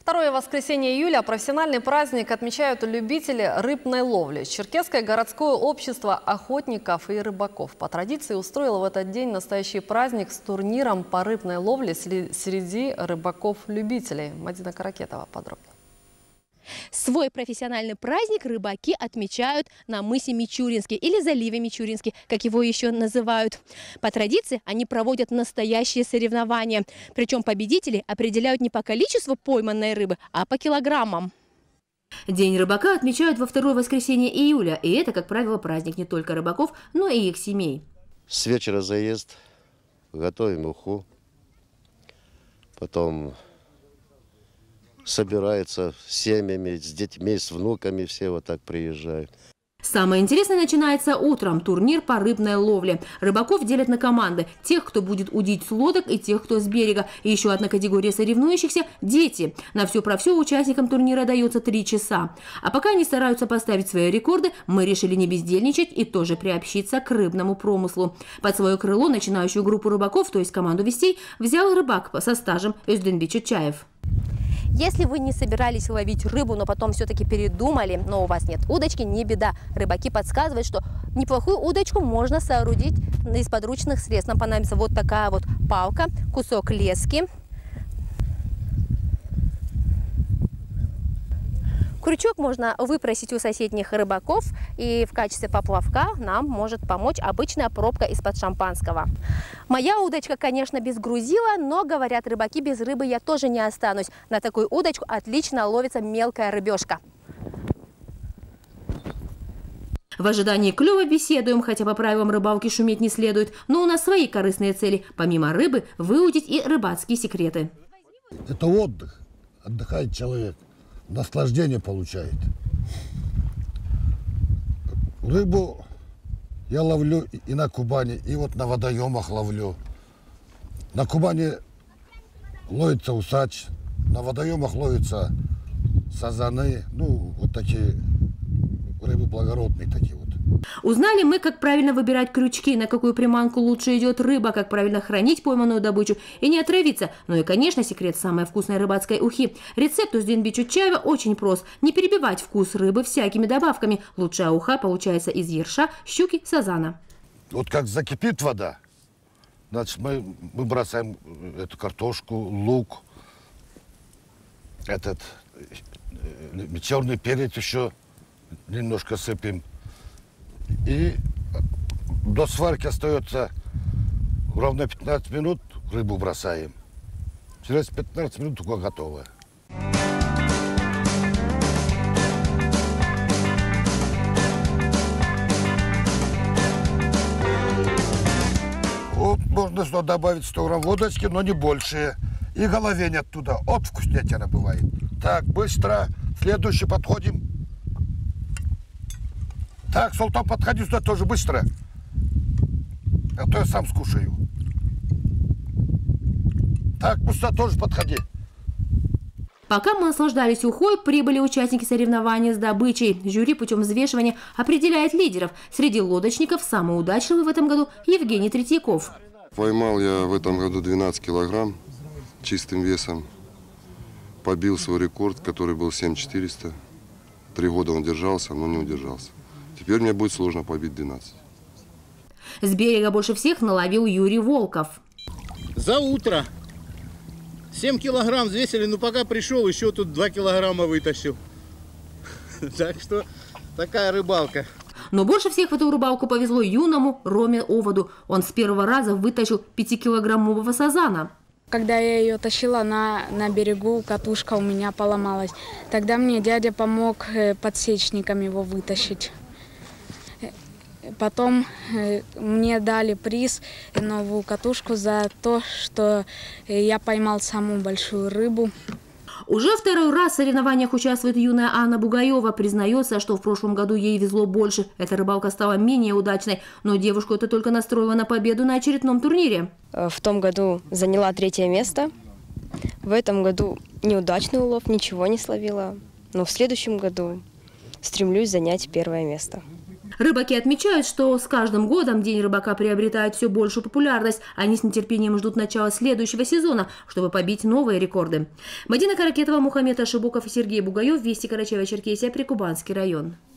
Второе воскресенье июля профессиональный праздник отмечают любители рыбной ловли. Черкесское городское общество охотников и рыбаков по традиции устроило в этот день настоящий праздник с турниром по рыбной ловле среди рыбаков-любителей. Мадина Каракетова подробнее. Свой профессиональный праздник рыбаки отмечают на мысе Мичуринский или заливе Мичуринский, как его еще называют. По традиции они проводят настоящие соревнования. Причем победители определяют не по количеству пойманной рыбы, а по килограммам. День рыбака отмечают во второе воскресенье июля. И это, как правило, праздник не только рыбаков, но и их семей. С вечера заезд, готовим уху, потом собираются с семьями, с детьми, с внуками, все вот так приезжают. Самое интересное начинается утром. Турнир по рыбной ловле. Рыбаков делят на команды. Тех, кто будет удить с лодок, и тех, кто с берега. И еще одна категория соревнующихся – дети. На все про все участникам турнира дается 3 часа. А пока они стараются поставить свои рекорды, мы решили не бездельничать и тоже приобщиться к рыбному промыслу. Под свое крыло начинающую группу рыбаков, то есть команду вестей, взял рыбак со стажем Özdenbek Чутчаев. Если вы не собирались ловить рыбу, но потом все-таки передумали, но у вас нет удочки, не беда. Рыбаки подсказывают, что неплохую удочку можно соорудить из подручных средств. Нам понадобится вот такая вот палка, кусок лески, крючок можно выпросить у соседних рыбаков, и в качестве поплавка нам может помочь обычная пробка из-под шампанского. Моя удочка, конечно, без грузила, но, говорят рыбаки, без рыбы я тоже не останусь. На такую удочку отлично ловится мелкая рыбешка. В ожидании клёва беседуем, хотя по правилам рыбалки шуметь не следует, но у нас свои корыстные цели. Помимо рыбы, выудить и рыбацкие секреты. Это отдых. Отдыхает человек. Наслаждение получает. Рыбу я ловлю и на Кубани, и вот на водоемах ловлю. На Кубани ловится усач, на водоемах ловятся сазаны, ну вот такие рыбы благородные такие вот. Узнали мы, как правильно выбирать крючки, на какую приманку лучше идет рыба, как правильно хранить пойманную добычу и не отравиться. Ну и, конечно, секрет самой вкусной рыбацкой ухи. Рецепт Özdenbek Чутчаева очень прост. Не перебивать вкус рыбы всякими добавками. Лучшая уха получается из ерша, щуки, сазана. Вот как закипит вода, значит, мы бросаем эту картошку, лук, этот черный перец еще немножко сыпем. И до сварки остается ровно 15 минут, рыбу бросаем. Через 15 минут уха готова. Вот можно сюда добавить 100 грамм водочки, но не больше. И головень оттуда. От вкуснятина бывает. Так, быстро. Следующий подходим. Так, Султан, подходи сюда тоже быстро. А то я сам скушаю. Так, сюда тоже подходи. Пока мы наслаждались ухой, прибыли участники соревнования с добычей. Жюри путем взвешивания определяет лидеров. Среди лодочников самый удачливый в этом году Евгений Третьяков. Поймал я в этом году 12 килограмм чистым весом. Побил свой рекорд, который был 7400. 3 года он держался, но не удержался. Теперь мне будет сложно побить 12. С берега больше всех наловил Юрий Волков. За утро 7 килограмм взвесили, но пока пришел, еще тут 2 килограмма вытащил. Так что такая рыбалка. Но больше всех в эту рыбалку повезло юному Роме Оводу. Он с первого раза вытащил 5-килограммового сазана. Когда я ее тащила на берегу, катушка у меня поломалась. Тогда мне дядя помог подсечником его вытащить. Потом мне дали приз, новую катушку, за то, что я поймал самую большую рыбу. Уже второй раз в соревнованиях участвует юная Анна Бугаева. Признается, что в прошлом году ей везло больше. Эта рыбалка стала менее удачной, но девушку это только настроило на победу на очередном турнире. В том году заняла 3-е место. В этом году неудачный улов, ничего не словила. Но в следующем году стремлюсь занять 1-е место. Рыбаки отмечают, что с каждым годом День рыбака приобретает все большую популярность. Они с нетерпением ждут начала следующего сезона, чтобы побить новые рекорды. Мадина Каракетова, Мухаммед Ашибуков и Сергей Бугаев. Вести Карачаево-Черкесия, Прикубанский район.